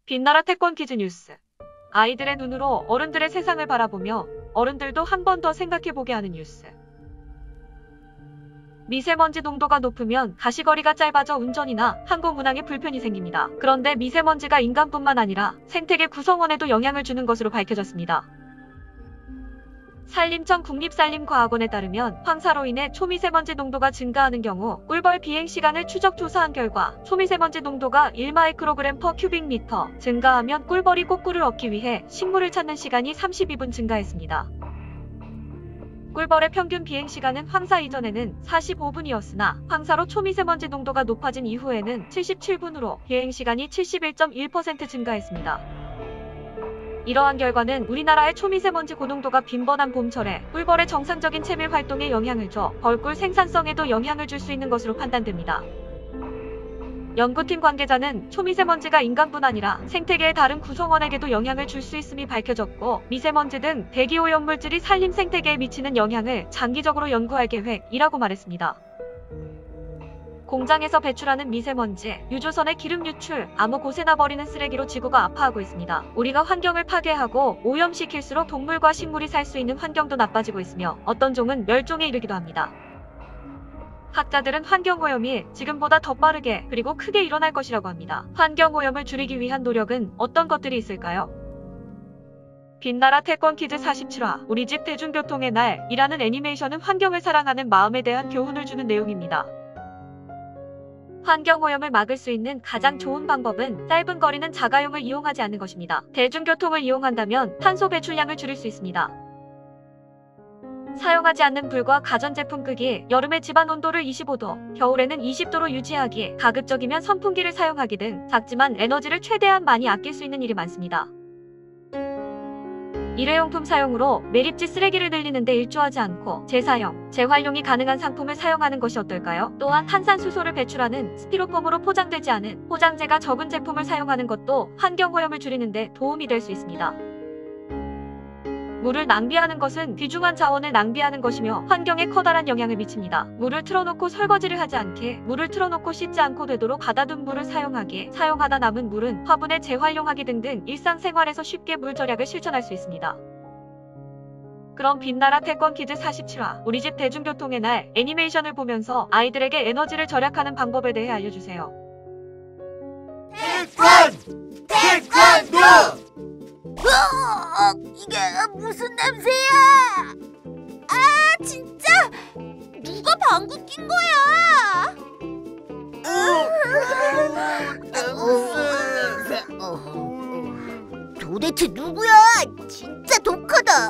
빛나라 태권 퀴즈 뉴스. 아이들의 눈으로 어른들의 세상을 바라보며 어른들도 한 번 더 생각해보게 하는 뉴스. 미세먼지 농도가 높으면 가시거리가 짧아져 운전이나 항공 운항에 불편이 생깁니다. 그런데 미세먼지가 인간뿐만 아니라 생태계 구성원에도 영향을 주는 것으로 밝혀졌습니다. 산림청 국립산림과학원에 따르면 황사로 인해 초미세먼지 농도가 증가하는 경우 꿀벌 비행 시간을 추적 조사한 결과 초미세먼지 농도가 1마이크로그램/큐빅미터 증가하면 꿀벌이 꼬꿀을 얻기 위해 식물을 찾는 시간이 32분 증가했습니다. 꿀벌의 평균 비행 시간은 황사 이전에는 45분이었으나 황사로 초미세먼지 농도가 높아진 이후에는 77분으로 비행 시간이 71.1% 증가했습니다. 이러한 결과는 우리나라의 초미세먼지 고농도가 빈번한 봄철에 꿀벌의 정상적인 채밀 활동에 영향을 줘 벌꿀 생산성에도 영향을 줄 수 있는 것으로 판단됩니다. 연구팀 관계자는 초미세먼지가 인간뿐 아니라 생태계의 다른 구성원에게도 영향을 줄 수 있음이 밝혀졌고, 미세먼지 등 대기오염물질이 산림 생태계에 미치는 영향을 장기적으로 연구할 계획이라고 말했습니다. 공장에서 배출하는 미세먼지, 유조선의 기름 유출, 암호 고세나 버리는 쓰레기로 지구가 아파하고 있습니다. 우리가 환경을 파괴하고 오염시킬수록 동물과 식물이 살 수 있는 환경도 나빠지고 있으며 어떤 종은 멸종에 이르기도 합니다. 학자들은 환경오염이 지금보다 더 빠르게 그리고 크게 일어날 것이라고 합니다. 환경오염을 줄이기 위한 노력은 어떤 것들이 있을까요? 빛나라 태권 퀴즈 47화 우리 집 대중교통의 날이라는 애니메이션은 환경을 사랑하는 마음에 대한 교훈을 주는 내용입니다. 환경오염을 막을 수 있는 가장 좋은 방법은 짧은 거리는 자가용을 이용하지 않는 것입니다. 대중교통을 이용한다면 탄소 배출량을 줄일 수 있습니다. 사용하지 않는 불과 가전제품 끄기, 여름에 집안 온도를 25도, 겨울에는 20도로 유지하기, 가급적이면 선풍기를 사용하기 등 작지만 에너지를 최대한 많이 아낄 수 있는 일이 많습니다. 일회용품 사용으로 매립지 쓰레기를 늘리는 데 일조하지 않고 재사용, 재활용이 가능한 상품을 사용하는 것이 어떨까요? 또한 탄산수소를 배출하는 스티로폼으로 포장되지 않은 포장재가 적은 제품을 사용하는 것도 환경오염을 줄이는 데 도움이 될 수 있습니다. 물을 낭비하는 것은 귀중한 자원을 낭비하는 것이며 환경에 커다란 영향을 미칩니다. 물을 틀어놓고 설거지를 하지 않게, 물을 틀어놓고 씻지 않고 되도록 가다둔 물을 사용하기, 사용하다 남은 물은 화분에 재활용하기 등등 일상생활에서 쉽게 물 절약을 실천할 수 있습니다. 그럼 빛나라 태권 퀴즈 47화 우리 집 대중교통의 날 애니메이션을 보면서 아이들에게 에너지를 절약하는 방법에 대해 알려주세요. 태권도! 이게 무슨 냄새야? 아, 진짜! 누가 방구 낀 거야? 도대체 누구야? 진짜 독하다.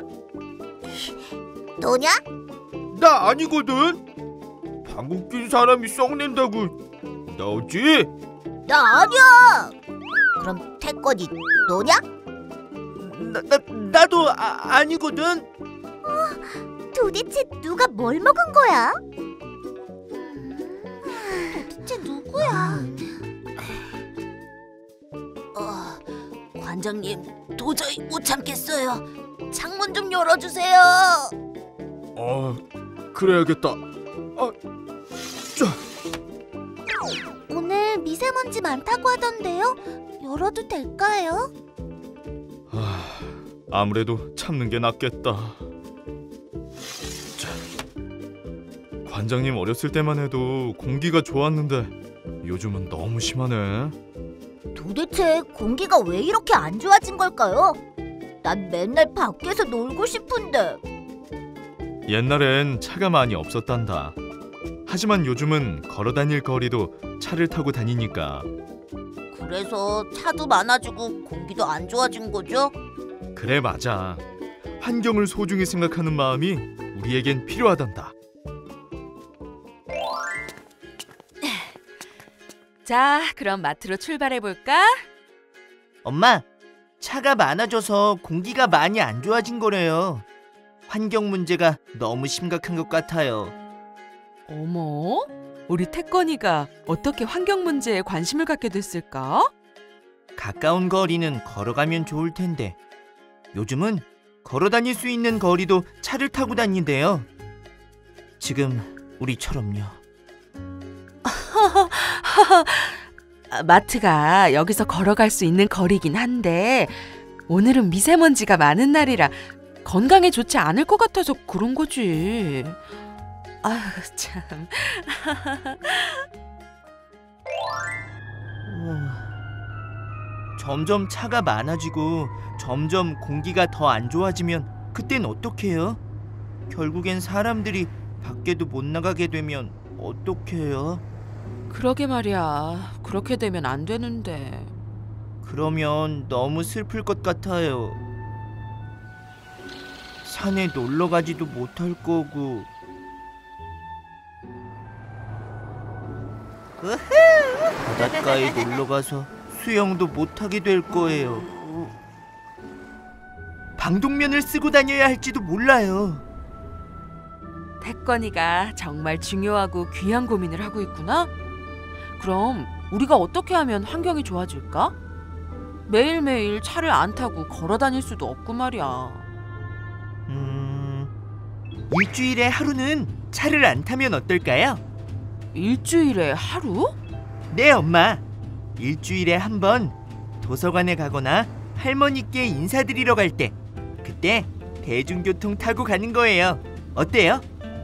너냐? 나 아니거든. 방구 낀 사람이 썩낸다고. 너지? 나 아니야. 그럼 태권이 너냐? 나도 아니거든. 도대체 누가 뭘 먹은 거야? 도대체 누구야? 관장님, 도저히 못 참겠어요. 창문 좀 열어주세요. 그래야겠다. 오늘 미세먼지 많다고 하던데요? 열어도 될까요? 아무래도 참는 게 낫겠다. 자, 관장님 어렸을 때만 해도 공기가 좋았는데 요즘은 너무 심하네. 도대체 공기가 왜 이렇게 안 좋아진 걸까요? 난 맨날 밖에서 놀고 싶은데. 옛날엔 차가 많이 없었단다. 하지만 요즘은 걸어다닐 거리도 차를 타고 다니니까. 그래서 차도 많아지고 공기도 안 좋아진 거죠? 그래, 맞아. 환경을 소중히 생각하는 마음이 우리에겐 필요하단다. 자, 그럼 마트로 출발해볼까? 엄마, 차가 많아져서 공기가 많이 안 좋아진 거래요. 환경 문제가 너무 심각한 것 같아요. 어머, 우리 태권이가 어떻게 환경 문제에 관심을 갖게 됐을까? 가까운 거리는 걸어가면 좋을 텐데 요즘은 걸어 다닐 수 있는 거리도 차를 타고 다닌대요. 지금 우리처럼요. 마트가 여기서 걸어갈 수 있는 거리긴 한데 오늘은 미세먼지가 많은 날이라 건강에 좋지 않을 것 같아서 그런 거지. 아휴, 참. 점점 차가 많아지고 점점 공기가 더 안 좋아지면 그땐 어떡해요? 결국엔 사람들이 밖에도 못 나가게 되면 어떡해요? 그러게 말이야. 그렇게 되면 안 되는데. 그러면 너무 슬플 것 같아요. 산에 놀러 가지도 못할 거고. 바닷가에 놀러 가서 수영도 못하게 될 거예요. 방독면을 쓰고 다녀야 할지도 몰라요. 태권이가 정말 중요하고 귀한 고민을 하고 있구나. 그럼 우리가 어떻게 하면 환경이 좋아질까? 매일매일 차를 안 타고 걸어 다닐 수도 없고 말이야. 일주일에 하루는 차를 안 타면 어떨까요? 일주일에 하루? 네, 엄마. 일주일에 한 번 도서관에 가거나 할머니께 인사드리러 갈 때, 그때 대중교통 타고 가는 거예요. 어때요?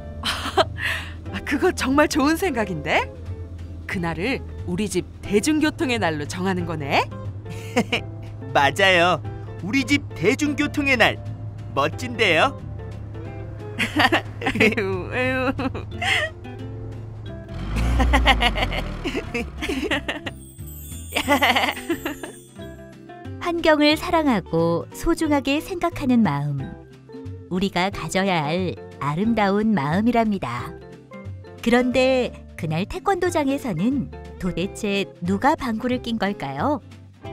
그거 정말 좋은 생각인데? 그날을 우리 집 대중교통의 날로 정하는 거네. 맞아요. 우리 집 대중교통의 날. 멋진데요? 에휴, 에휴. 환경을 사랑하고 소중하게 생각하는 마음. 우리가 가져야 할 아름다운 마음이랍니다. 그런데 그날 태권도장에서는 도대체 누가 방구를 낀 걸까요?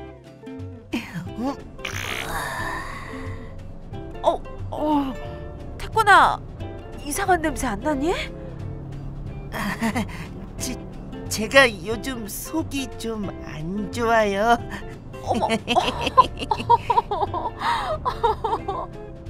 태권아, 이상한 냄새 안 나니? 제가 요즘 속이 좀 안 좋아요. 어머.